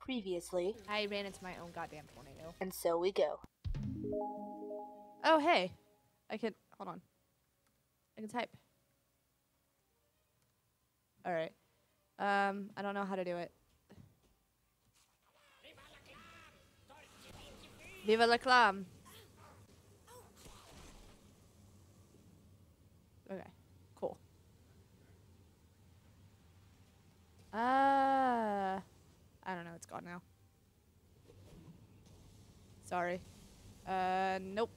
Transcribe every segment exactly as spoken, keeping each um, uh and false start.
Previously. I ran into my own goddamn tornado. And so we go. Oh, hey. I can... Hold on. I can type. Alright. Um, I don't know how to do it. Viva la clam! Okay. Cool. Uh... I don't know. It's gone now. Sorry. Uh, nope.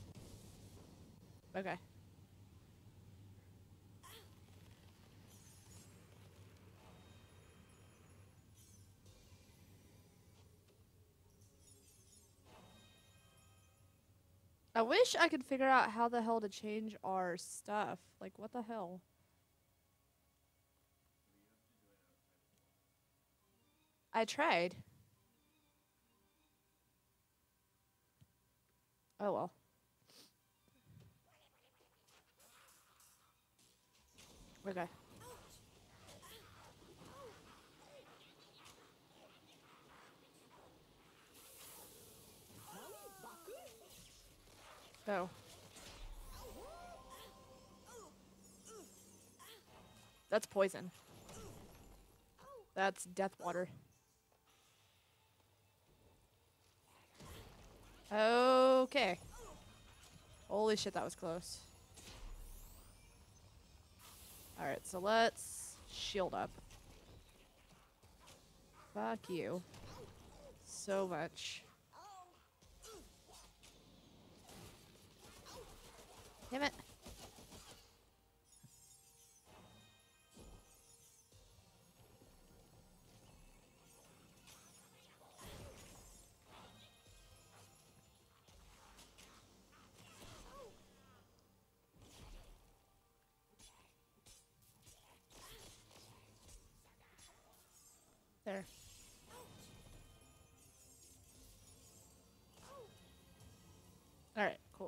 Okay. I wish I could figure out how the hell to change our stuff. Like, what the hell? I tried. Oh well. Okay. Oh. That's poison. That's death water. Okay. Holy shit, that was close. Alright, so let's shield up. Fuck you. So much. Damn it. There. Alright, cool.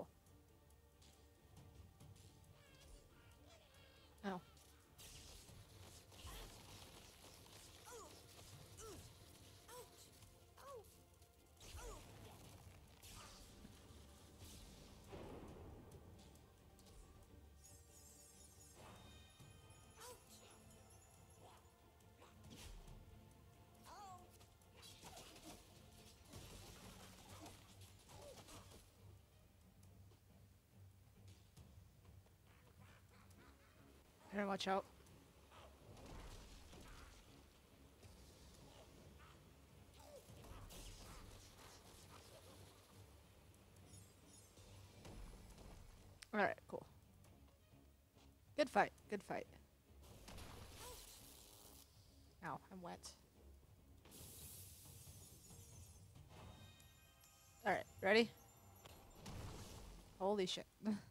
Oh. Better watch out. Alright, cool. Good fight, good fight. Ow, I'm wet. Alright, ready? Holy shit.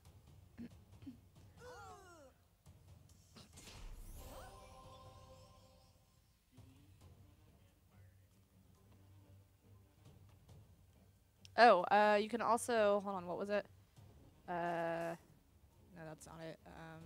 Oh, uh, you can also... Hold on, what was it? Uh... No, that's not it. Um...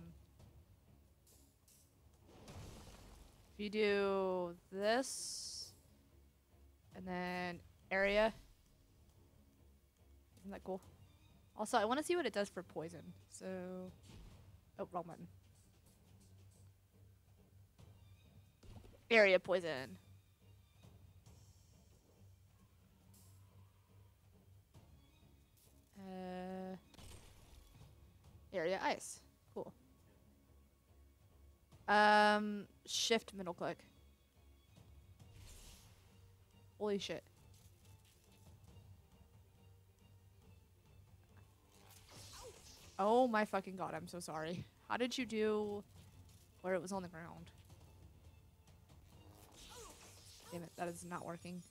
If you do this... And then area... Isn't that cool? Also, I want to see what it does for poison. So... Oh, wrong button. Area poison. Uh, area ice. Cool. Um, shift middle click. Holy shit. Oh my fucking god, I'm so sorry. How did you do where it was on the ground? Damn it, that is not working.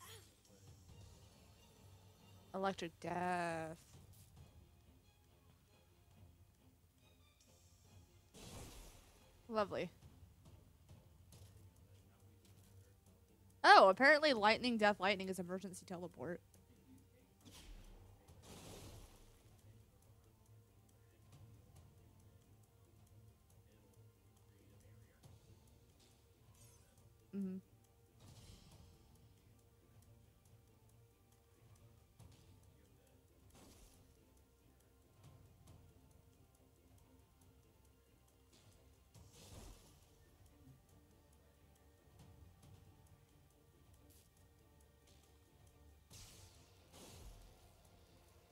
Electric death. Lovely. Oh, apparently lightning, death, lightning is emergency teleport. Mm-hmm.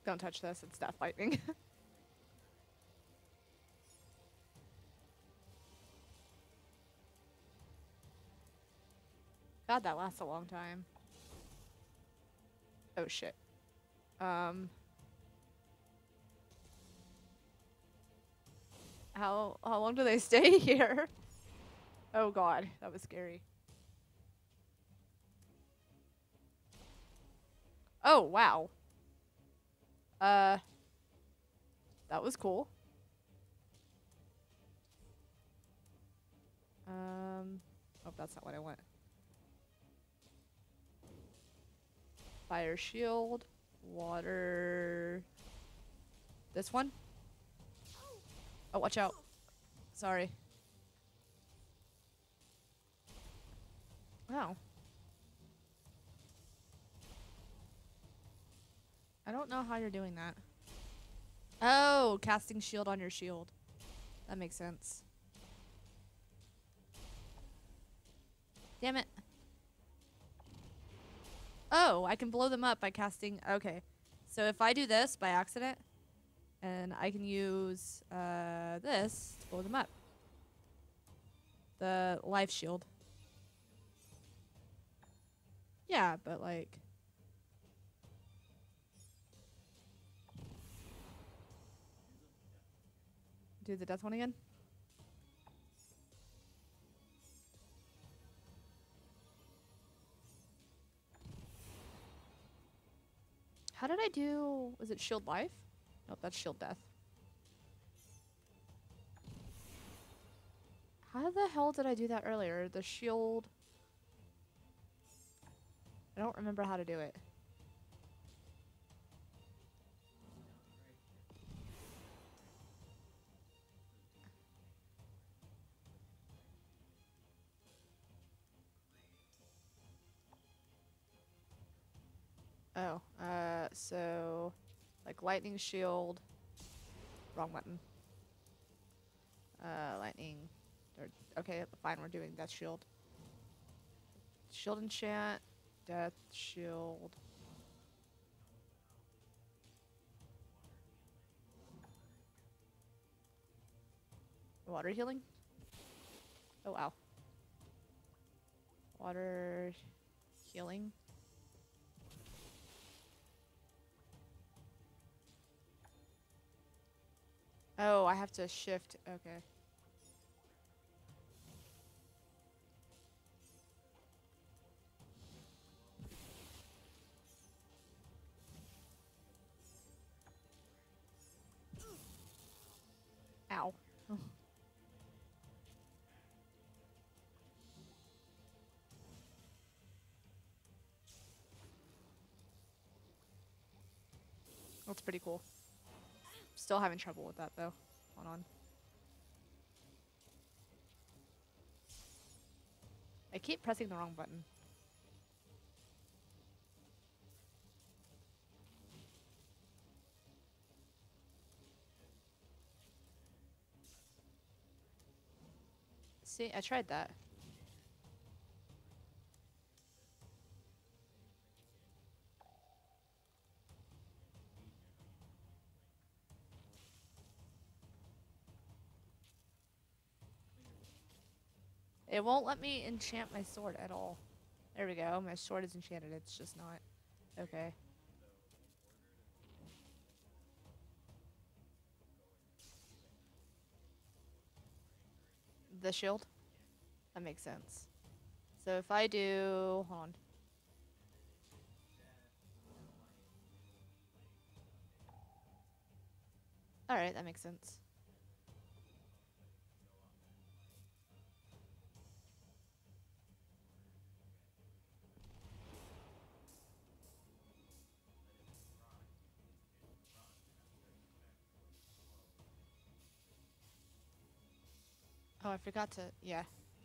Don't touch this, it's death lightning. God, that lasts a long time. Oh shit. Um... How, how long do they stay here? Oh god, that was scary. Oh, wow. Uh... That was cool. Um... Oh, that's not what I want. Fire shield. Water... This one? Oh, watch out. Sorry. Wow. I don't know how you're doing that. Oh, casting shield on your shield. That makes sense. Damn it. Oh, I can blow them up by casting... Okay. So if I do this by accident, and I can use uh, this to blow them up. The life shield. Yeah, but like... Do the death one again? How did I do... Was it shield life? Nope, that's shield death. How the hell did I do that earlier? The shield... I don't remember how to do it. Oh, uh, so... Like lightning shield... Wrong button. Uh, lightning... Or, okay, fine, we're doing death shield. Shield enchant... Death shield... Water healing? Oh, wow. Water... Healing? Oh, I have to shift. Okay. Ow. That's pretty cool. Still having trouble with that though. Hold on. I keep pressing the wrong button. See, I tried that. It won't let me enchant my sword at all. There we go. My sword is enchanted. It's just not. Okay. The shield? That makes sense. So if I do... Hold on. Alright, that makes sense. Oh, I forgot to... Yeah.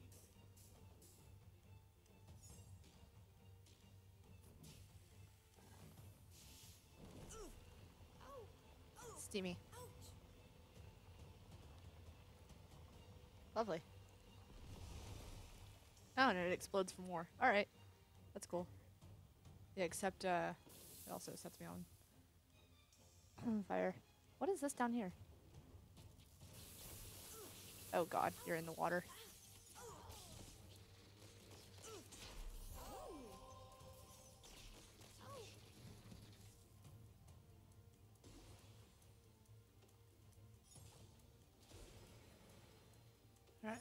Steamy. Lovely. Oh, and it explodes for more. Alright. That's cool. Yeah, except, uh... it also sets me on. Fire. What is this down here? Oh god, you're in the water. Alright.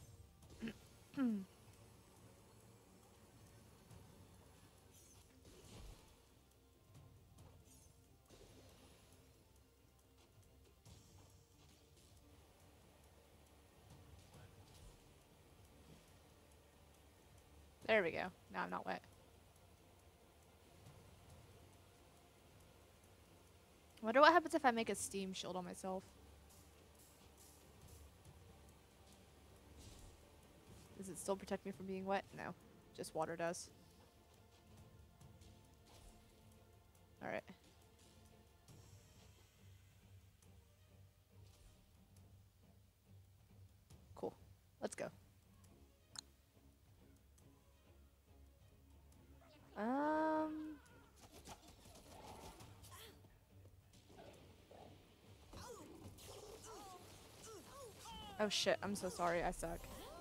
There we go. Now I'm not wet. Wonder what happens if I make a steam shield on myself. Does it still protect me from being wet? No. Just water does. Alright. Cool. Let's go. Um... Oh shit, I'm so sorry, I suck.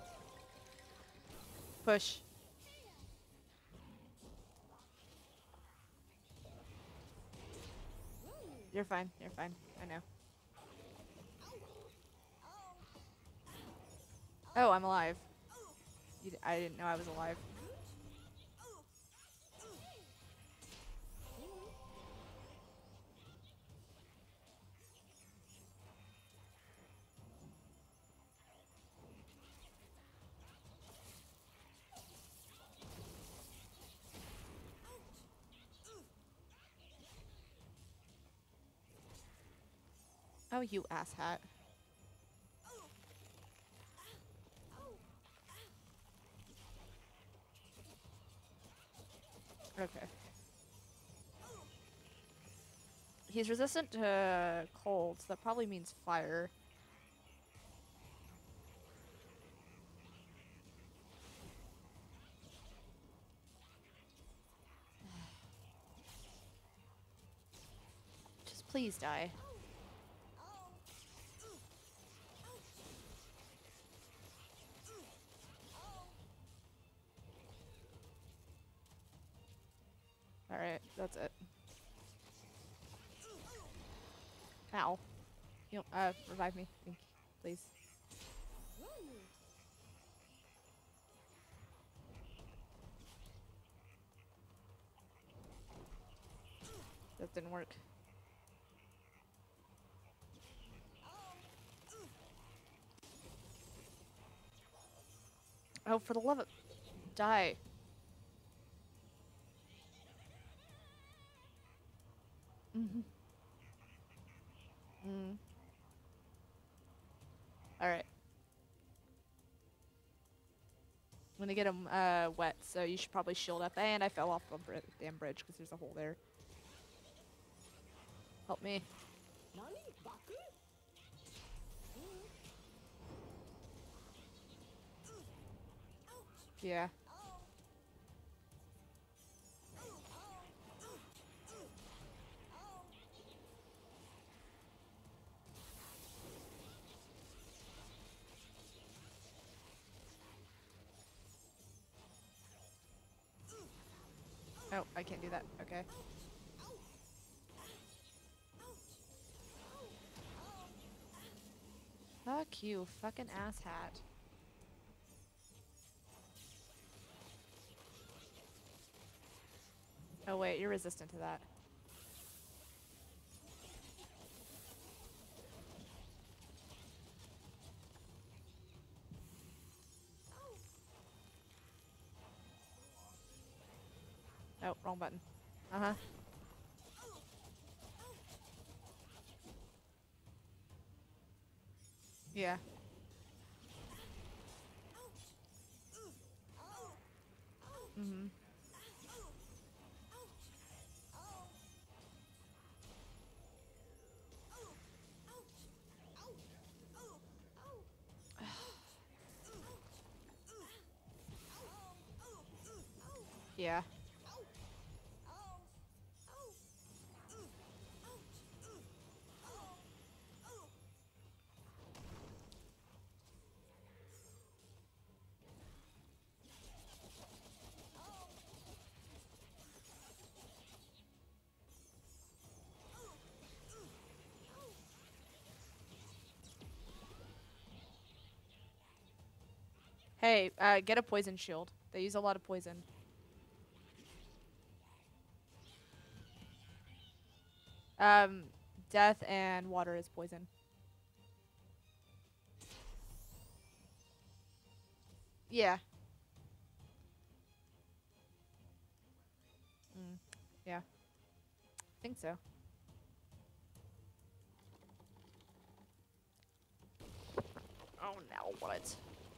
Push. You're fine, you're fine. I know. Oh, I'm alive. You d I didn't know I was alive. Oh, you asshat. Okay. He's resistant to cold, so that probably means fire. Just please die. Alright, that's it. Ow. You know, uh, revive me, thank you, please. That didn't work. Oh, for the love of... Die. Mm-hmm. Mm. Alright. I'm gonna get him uh, wet, so you should probably shield up. And I fell off the br damn bridge because there's a hole there. Help me. Yeah. Oh, I can't do that. Okay. Fuck you, fucking asshat. Oh wait, you're resistant to that. Oh, wrong button. Uh-huh. Yeah. Mm-hmm. Yeah. Hey, uh, get a poison shield. They use a lot of poison. Um, death and water is poison. Yeah. Mm, yeah. I think so. Oh no, what?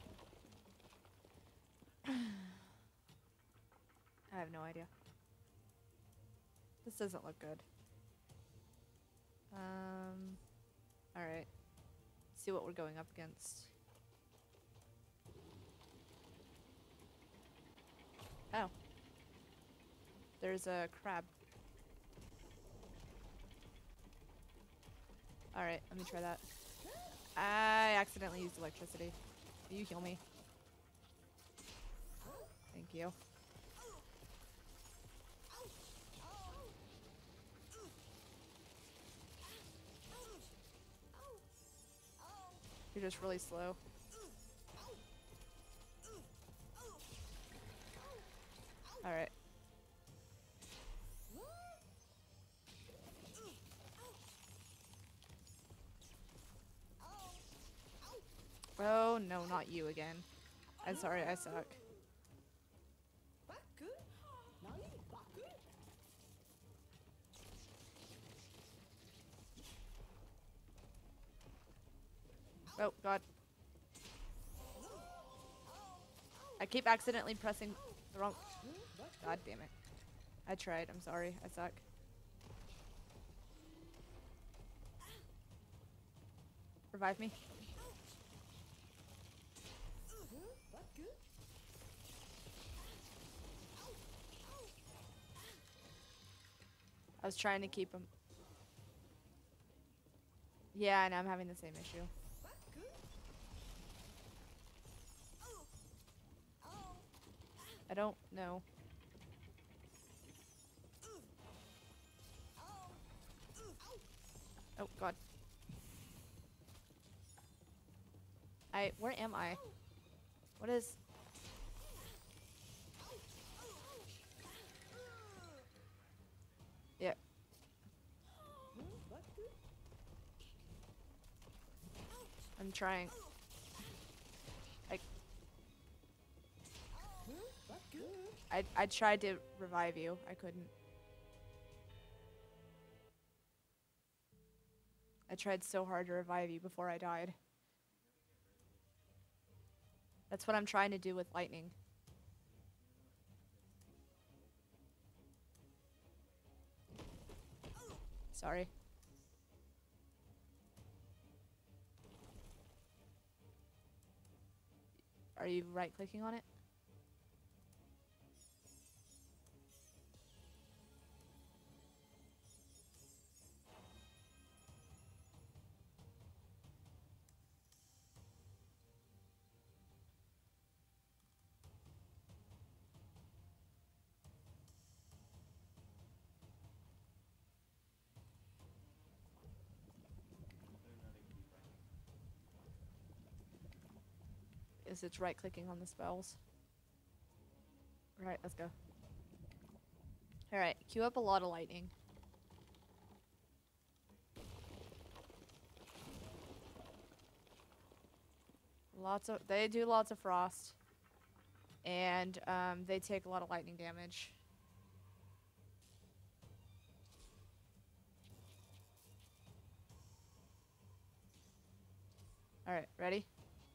I have no idea. This doesn't look good. Um, alright. See what we're going up against. Oh. There's a crab. Alright, let me try that. I accidentally used electricity. Will you heal me? Thank you. You're just really slow. Alright. Oh, no, not you again. I'm sorry, I suck. Oh, God. I keep accidentally pressing the wrong... God damn it. I tried, I'm sorry, I suck. Revive me. I was trying to keep him. Yeah, and I'm having the same issue. I don't know. Oh, God. I, where am I? What is... Yeah. I'm trying. I, I, I tried to revive you. I couldn't. I tried so hard to revive you before I died. That's what I'm trying to do with lightning. Sorry. Are you right-clicking on it? Is it's right-clicking on the spells. Right, let's go. Alright, queue up a lot of lightning. Lots of, they do lots of frost. And um, they take a lot of lightning damage. Alright, ready?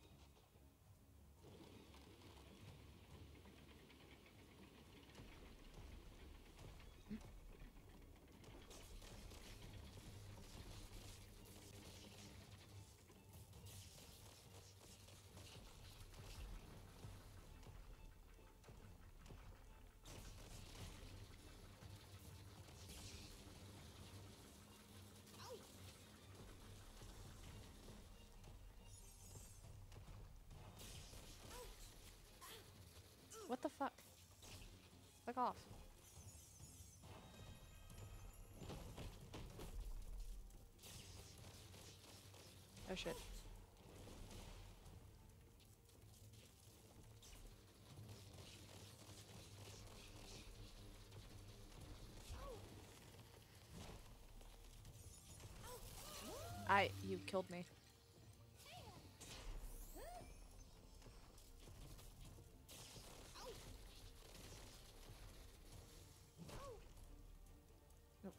What the fuck? Fuck off. Oh shit. I, you killed me. Nope.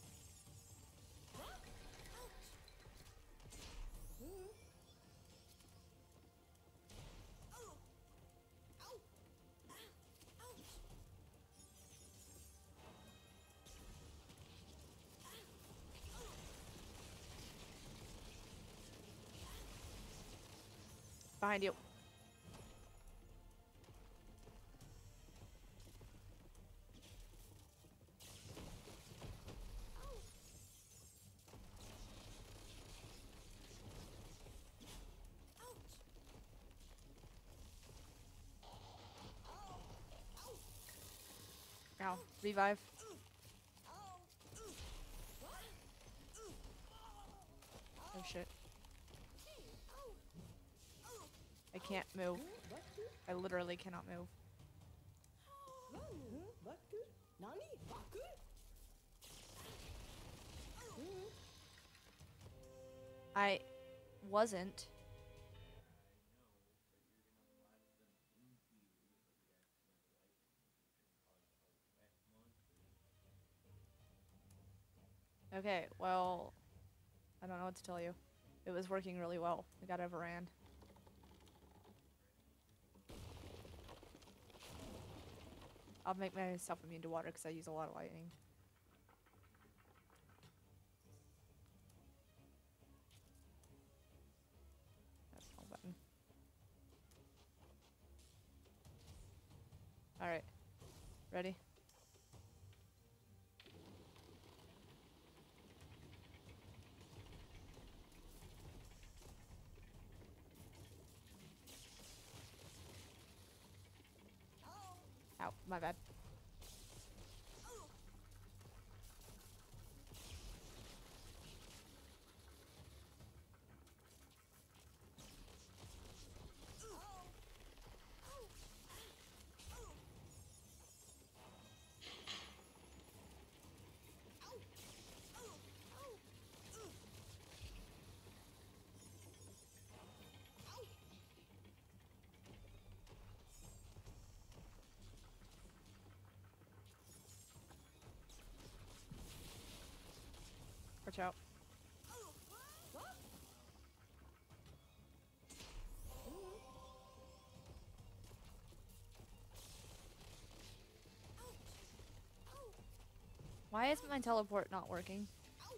Behind you. Ow. Revive. Oh shit. I can't move. I literally cannot move. I wasn't. Okay, well, I don't know what to tell you. It was working really well. I got overran. I'll make myself immune to water because I use a lot of lightning. That's the wrong button. Alright. Ready? Ow, my bad. Watch out. Why is my teleport not working?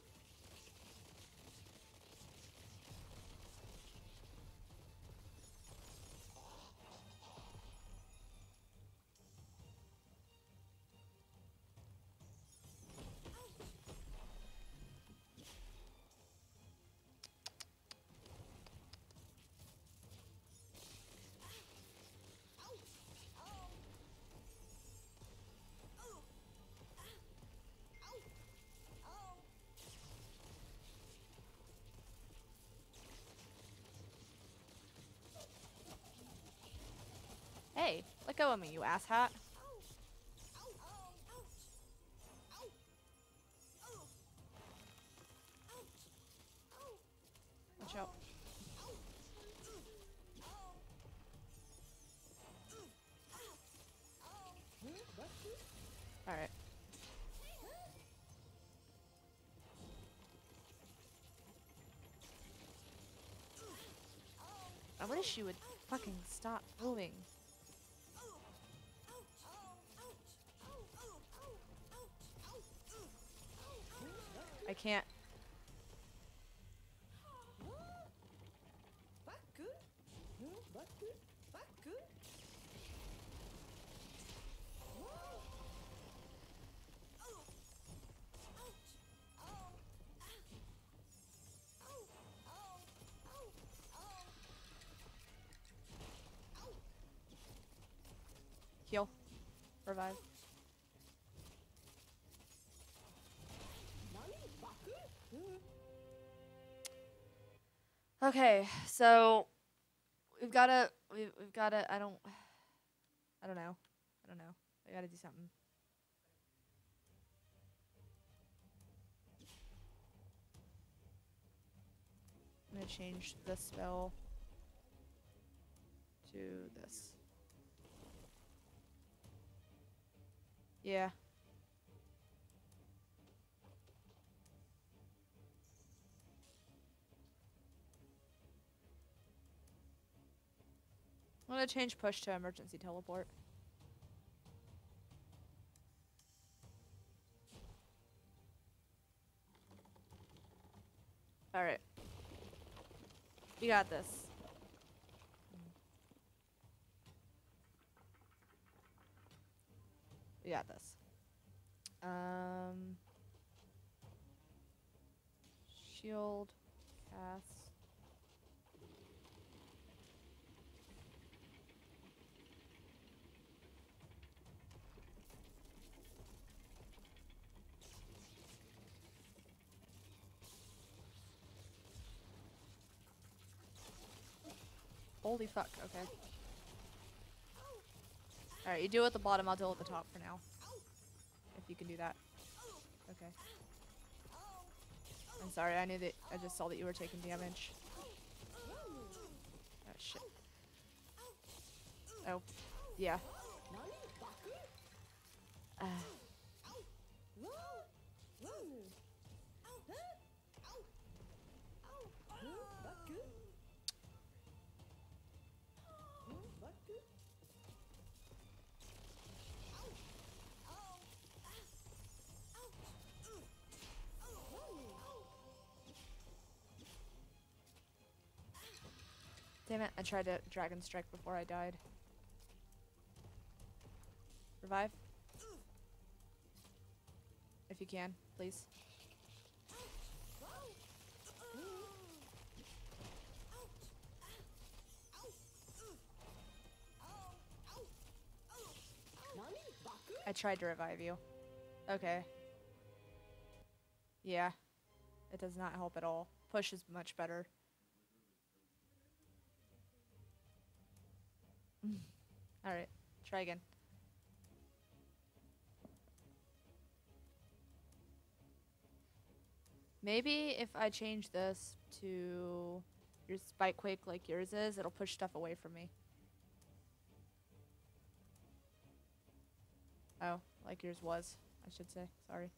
Hey, let go of me, you asshat. Watch out. Alright. I wish you would fucking stop moving. I can't. Heal. Revive. Okay, so we've gotta, we've, we've gotta, I don't, I don't know. I don't know. I gotta do something. change this spell to this. Yeah. I'm gonna change push to emergency teleport. Alright. We got this. We got this. Um, shield, cast. Holy fuck, okay. Alright, you do it at the bottom, I'll deal at the top for now. If you can do that. Okay. I'm sorry, I knew that, I just saw that you were taking damage. Oh, shit. Oh, yeah. Uh. Damn it, I tried to Dragon Strike before I died. Revive. If you can, please. I tried to revive you. Okay. Yeah. It does not help at all. Push is much better. Alright, try again. Maybe if I change this to your Spike Quake like yours is, it'll push stuff away from me. Oh, like yours was, I should say. Sorry.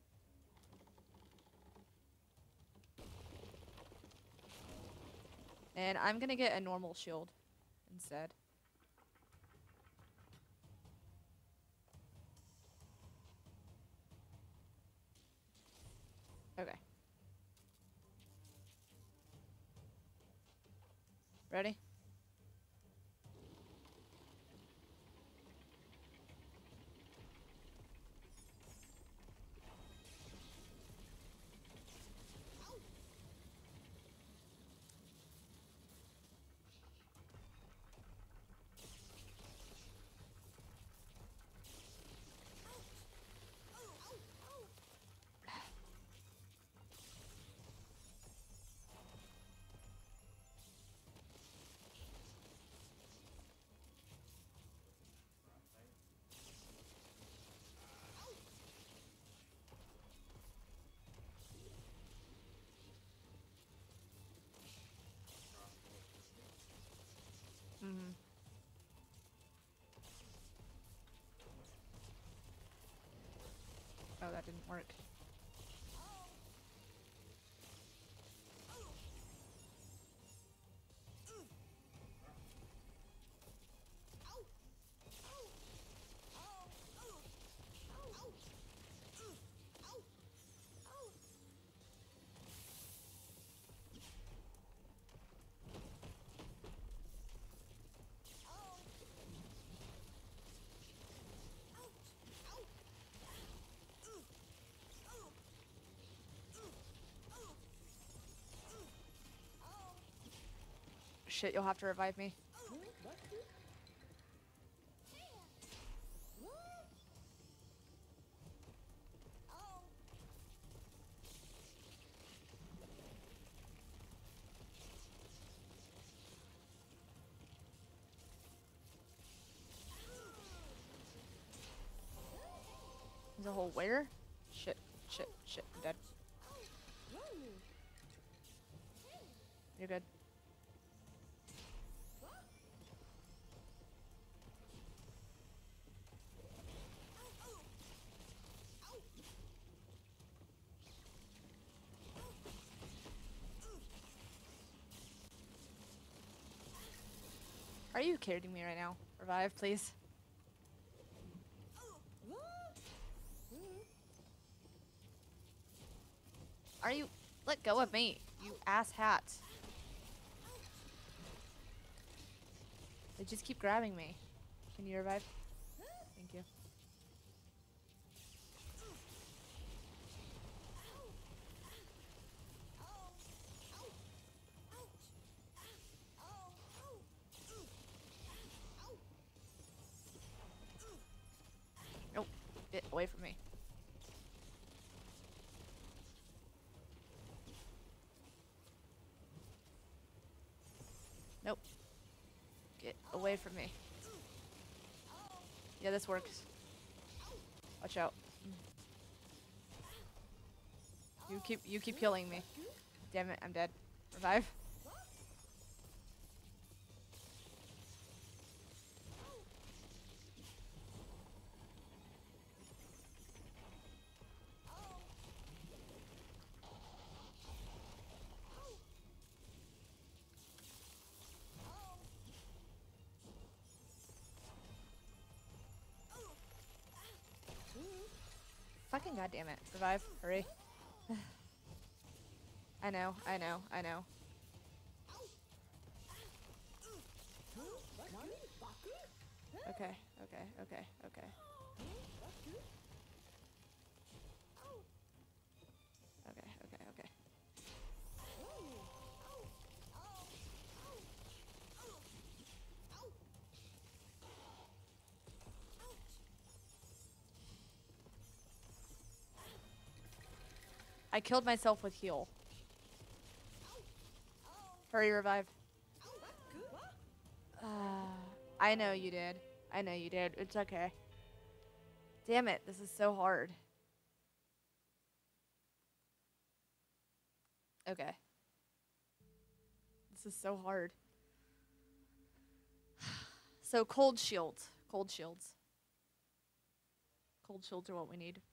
And I'm gonna get a normal shield instead. Okay. Ready? Mm-hmm. Oh, that didn't work. Shit, you'll have to revive me. There's a whole where? Shit, shit, shit, I'm dead. You're good. Are you kidding me right now? Revive, please. Are you? Let go of me, you ass hat. They just keep grabbing me. Can you revive? Thank you. Nope. Get away from me. Nope. Get away from me. Yeah, this works. Watch out. You keep you keep killing me. Damn it, I'm dead. Revive. Fucking goddamn it. Revive. Hurry. I know, I know, I know. Okay, okay, okay, okay. Okay, okay, okay. I killed myself with heal. Hurry, revive. Uh, I know you did. I know you did. It's okay. Damn it, this is so hard. Okay. This is so hard. So cold shield. Cold shields. Cold shields are what we need.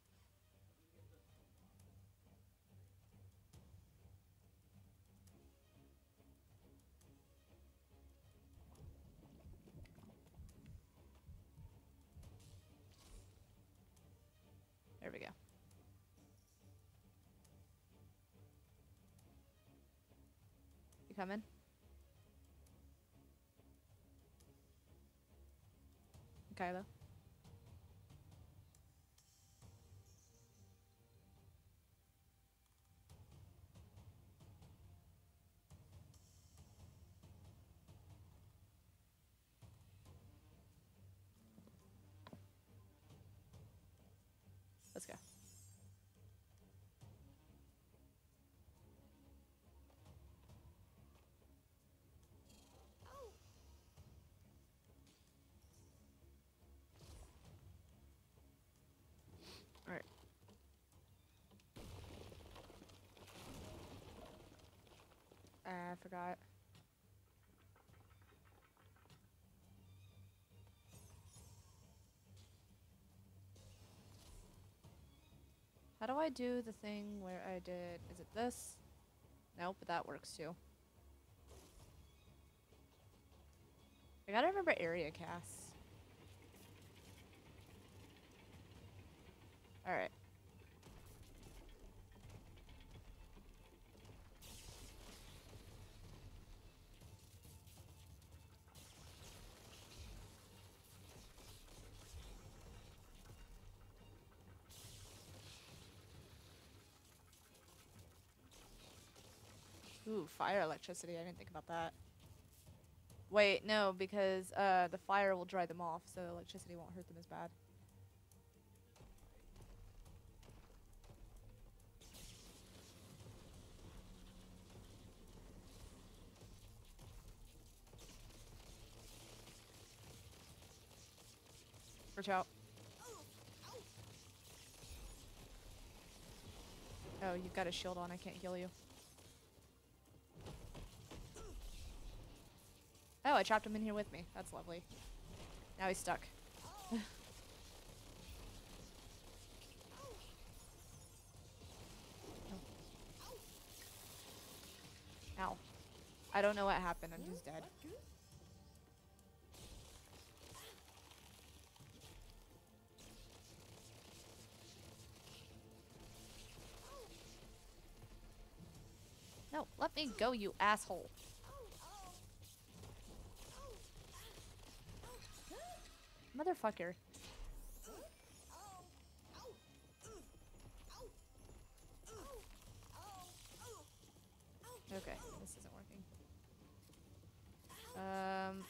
There we go. You coming? Kylo? Let's go. Alright. Uh, I forgot. How do I do the thing where I did... Is it this? Nope, but that works too. I gotta remember area casts. Alright. Ooh, fire electricity. I didn't think about that. Wait, no, because uh, the fire will dry them off, so electricity won't hurt them as bad. Watch out. Oh, you've got a shield on. I can't heal you. Oh, I trapped him in here with me. That's lovely. Now he's stuck. Ow. I don't know what happened. I'm just dead. No, let me go, you asshole. Motherfucker. Okay, this isn't working. Um...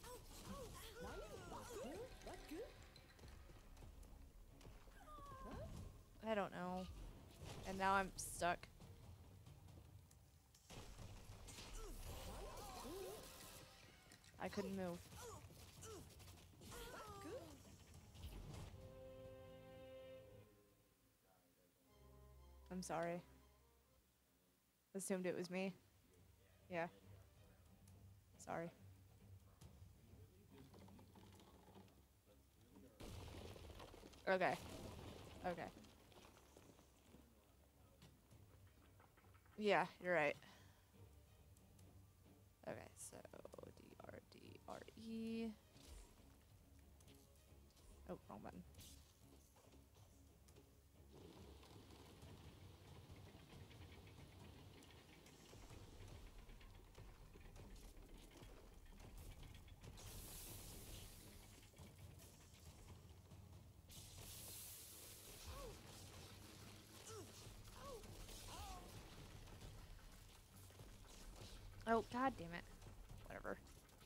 I don't know. And now I'm stuck. I couldn't move. I'm sorry. Assumed it was me. Yeah. Sorry. Okay. Okay. Yeah, you're right. Okay, so D R D R E. Oh, wrong button. Oh, god damn it. Whatever.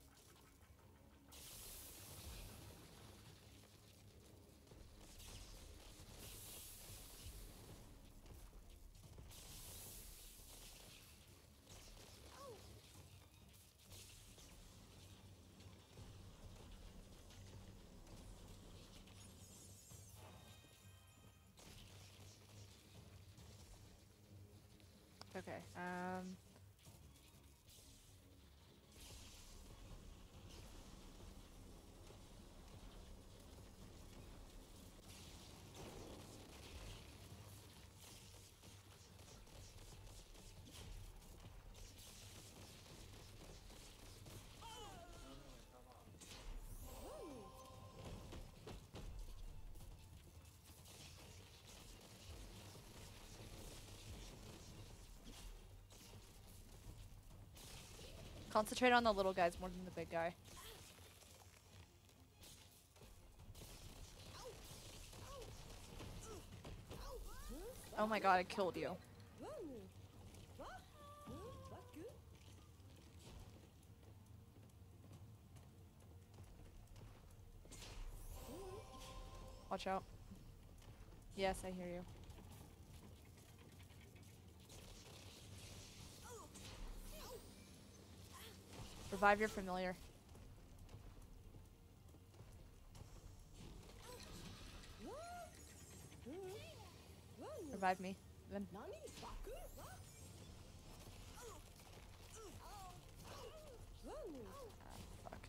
Okay, um... concentrate on the little guys more than the big guy. Oh my god, I killed you. Watch out. Yes, I hear you. Revive your familiar. Revive me. Then. Ah, fuck.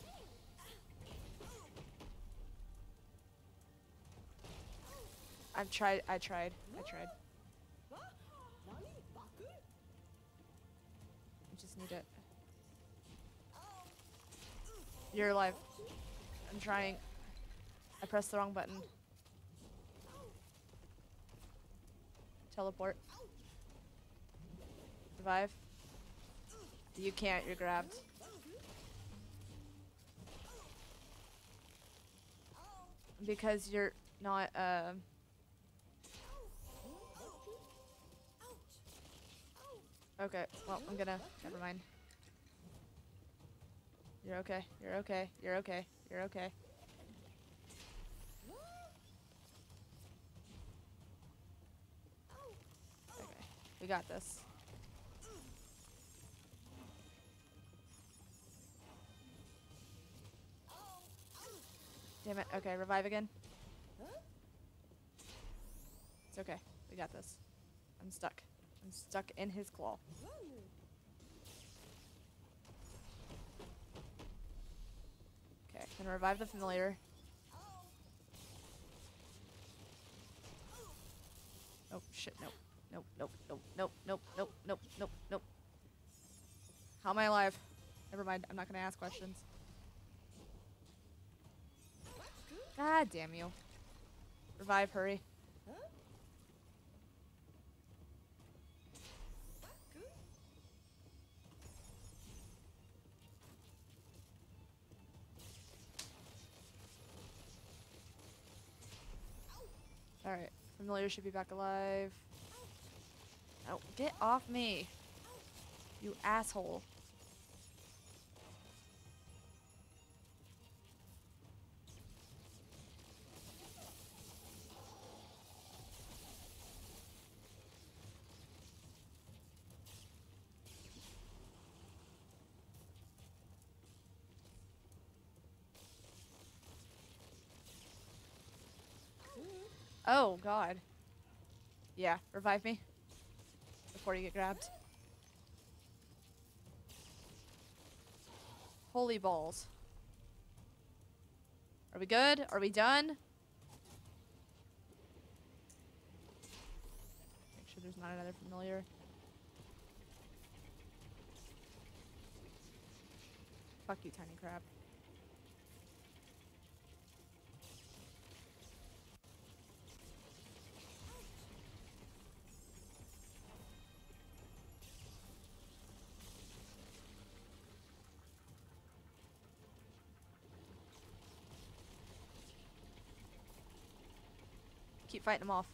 I've tried. I tried. I tried. I just need it. You're alive. I'm trying. I pressed the wrong button. Teleport. Revive. You can't, you're grabbed. Because you're not, uh... Okay, well, I'm gonna... Never mind. You're okay, you're okay, you're okay, you're okay. Okay, we got this. Damn it, okay, revive again. It's okay, we got this. I'm stuck. I'm stuck in his claw. Then revive the familiar. Oh shit, nope. Nope, nope, nope, nope, nope, nope, nope, nope, nope. How am I alive? Never mind, I'm not gonna ask questions. God damn you. Revive, hurry. Alright, familiar should be back alive. Oh, get off me. You asshole. Oh, God. Yeah, revive me. Before you get grabbed. Holy balls. Are we good? Are we done? Make sure there's not another familiar. Fuck you, tiny crab. Keep fighting them off.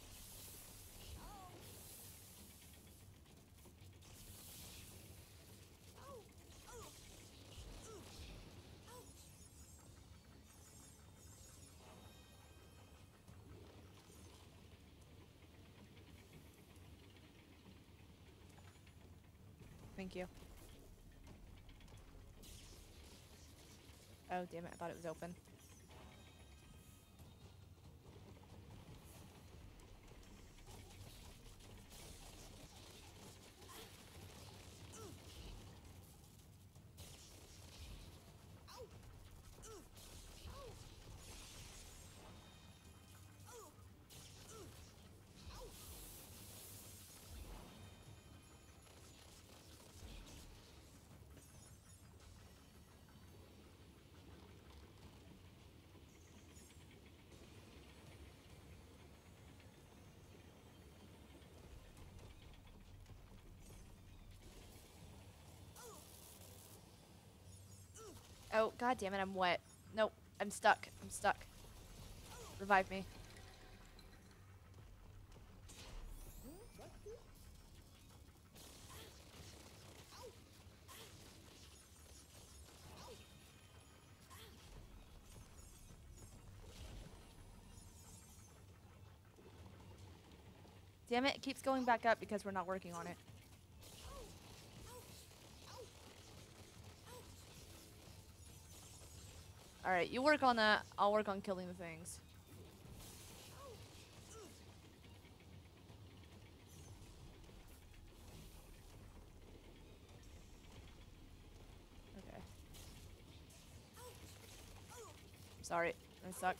Thank you. Oh, damn it. I thought it was open. Oh, god damn it, I'm wet. Nope, I'm stuck. I'm stuck. Revive me. Damn it, it keeps going back up because we're not working on it. Alright, you work on that. I'll work on killing the things. Okay. Sorry, I suck.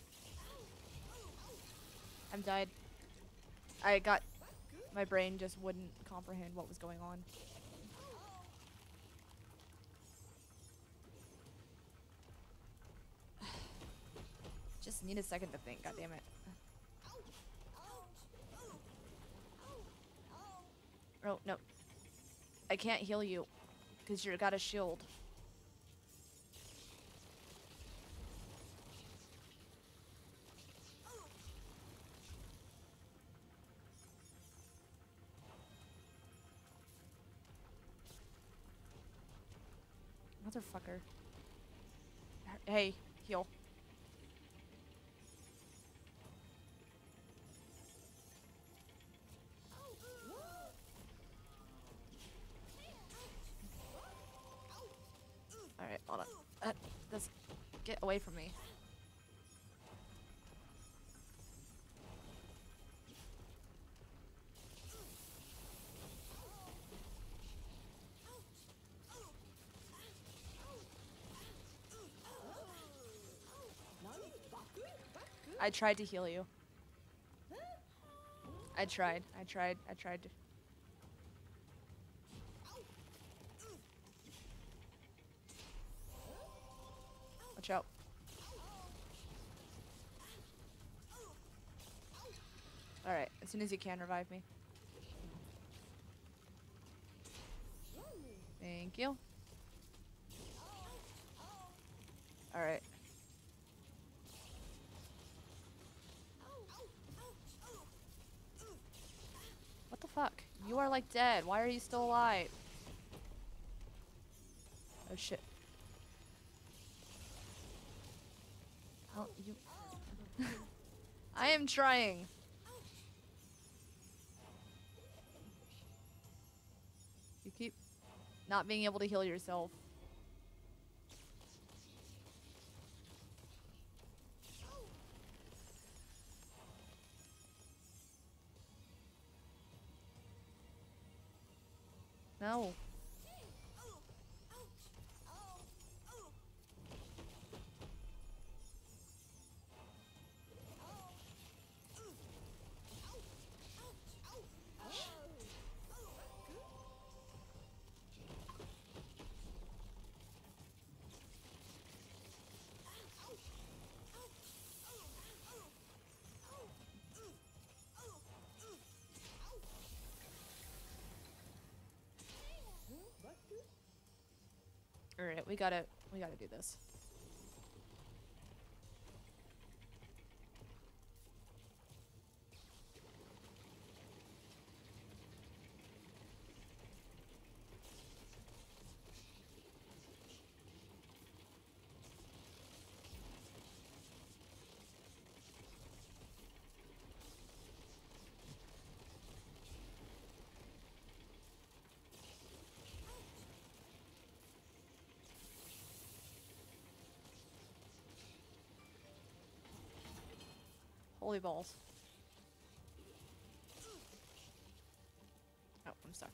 I'm died. I got... My brain just wouldn't comprehend what was going on. Just need a second to think, goddammit. Oh, no. I can't heal you, because you got a shield. Motherfucker. Hey, heal. Alright, hold on. Uh, this, get away from me. I tried to heal you. I tried. I tried. I tried to. Watch out. Alright, as soon as you can, revive me. Thank you. Alright. What the fuck? You are like dead. Why are you still alive? Oh shit. Oh, you. I am trying. You keep not being able to heal yourself. No. Alright, we gotta, we gotta do this. Holy balls. Oh, I'm stuck.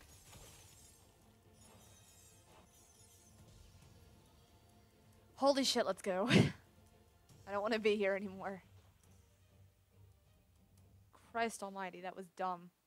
Holy shit, let's go. I don't want to be here anymore. Christ almighty, that was dumb.